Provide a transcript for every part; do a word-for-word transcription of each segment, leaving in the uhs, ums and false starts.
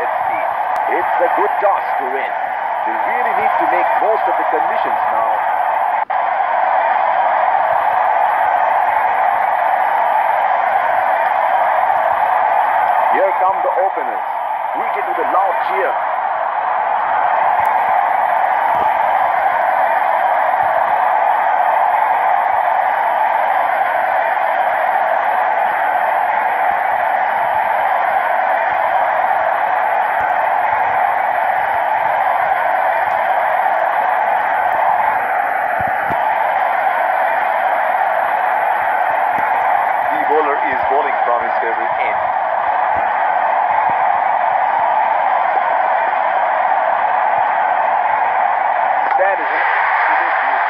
at speed. It's a good toss to win. They really need to make most of the conditions now. Here come the openers. Wicket with a loud cheer. Bowler is bowling from his favorite end. That is an absolute beauty.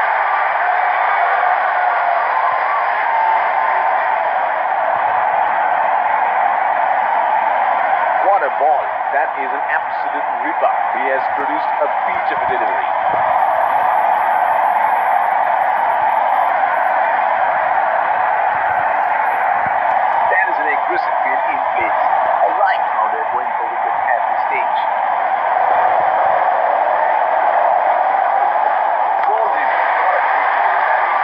What a ball. That is an absolute ripper. He has produced a peach of a delivery. Aggressive field in place. I like how they're going for wickets at this stage. Bowled him. What a big delivery that is.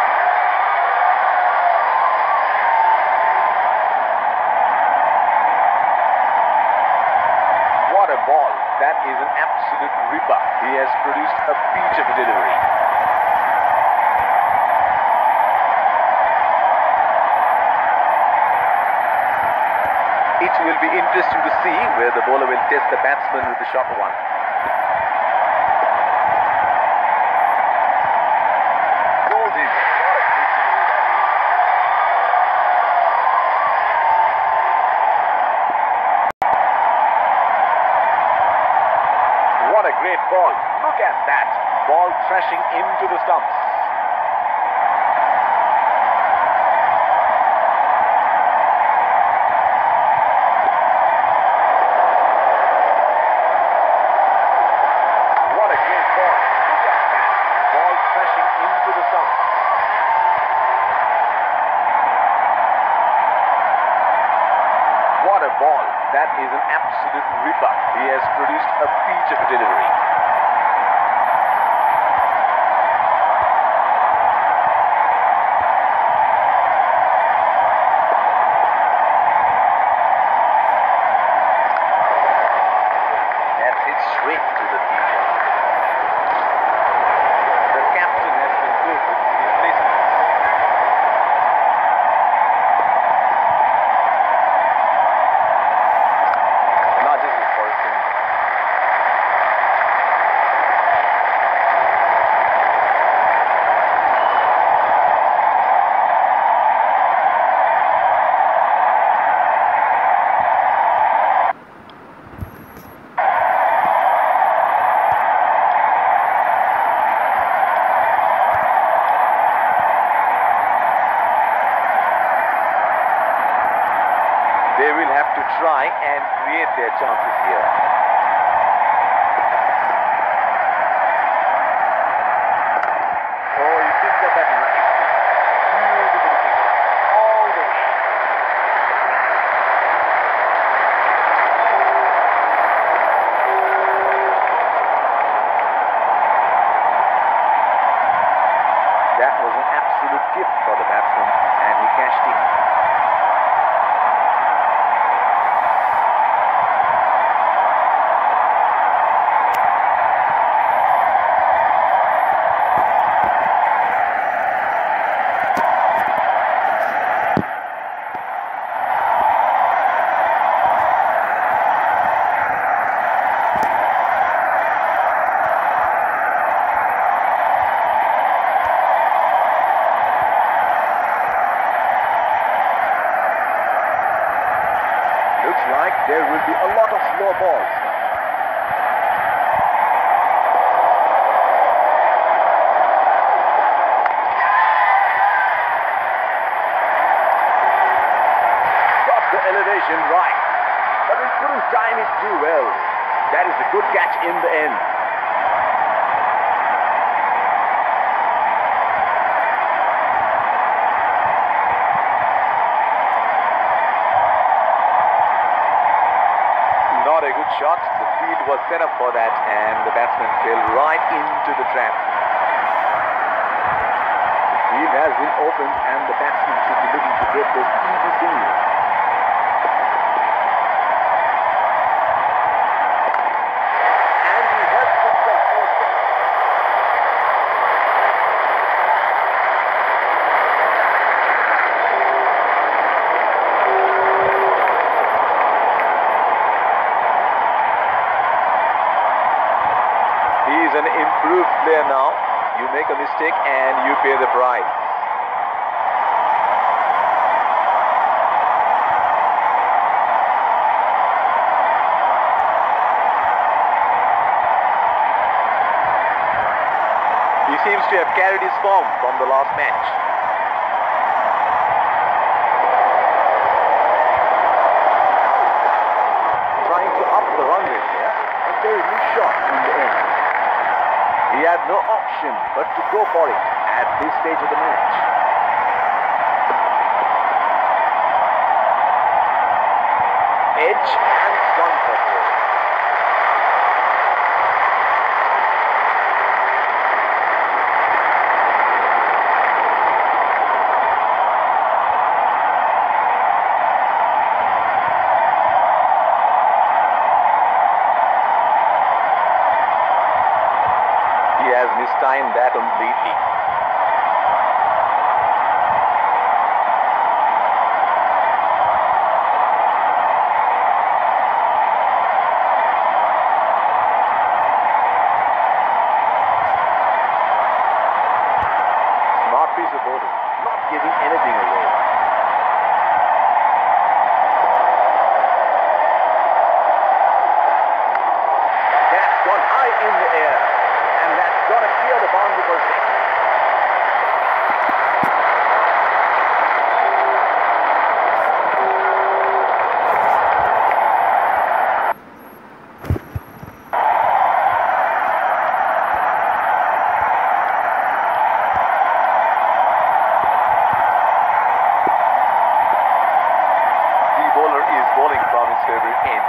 What a ball. That is an absolute ripper. He has produced a peach of a delivery. It will be interesting to see where the bowler will test the batsman with the short one. Bowled him. What a big delivery that is. What a great ball. Look at that. Ball thrashing into the stumps. What a ball. That is an absolute ripper. He has produced a peach of a delivery. That's hit straight to the field. The captain has been good with his replacement. They will have to try and create their chances here. Oh, he picked up that nicely. Beautifully picked up. All the way. That was an absolute gift for the batsman, and he cashed in. Looks like there will be a lot of slow balls now. Got the elevation right, but he couldn't time it too well. That is a good catch in the end. Not a very good shot. The field was set up for that and the batsman fell right into the trap. The field has been opened and the batsman should be looking to get those easy singles. And he helps the shot. He's an improved player now. You make a mistake and you pay the price. He seems to have carried his form from the last match. Trying to up the run rate here. A very good shot in the end. He had no option but to go for it at this stage of the match. Edge and gone for four. He has mistimed that completely. Smart piece of bowling, not giving anything away. That's gone high in the air. And that's going to clear the boundary for six. The bowler is bowling from his favorite end.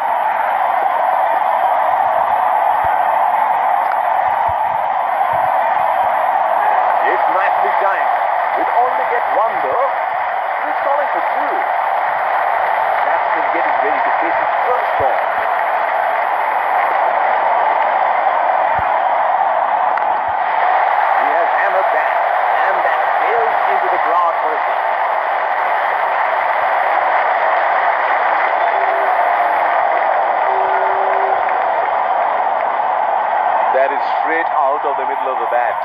Nicely timed. We'll only get one though. He's calling for two. Batsman getting ready to face his first ball. He has hammered that, and that sails into the crowd for a six. That is straight out of the middle of the bat.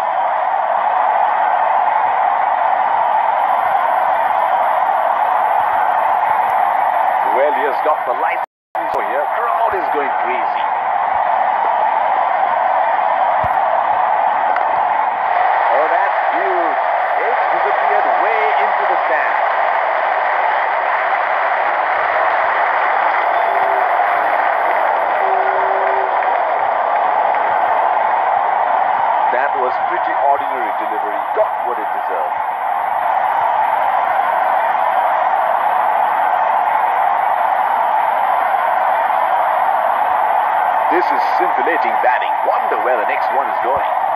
Well, he has got the license for here. Crowd is going crazy. Oh, that's huge. It's disappeared way into the stand. That was pretty ordinary delivery. Got what it deserved. This is scintillating batting. Wonder where the next one is going.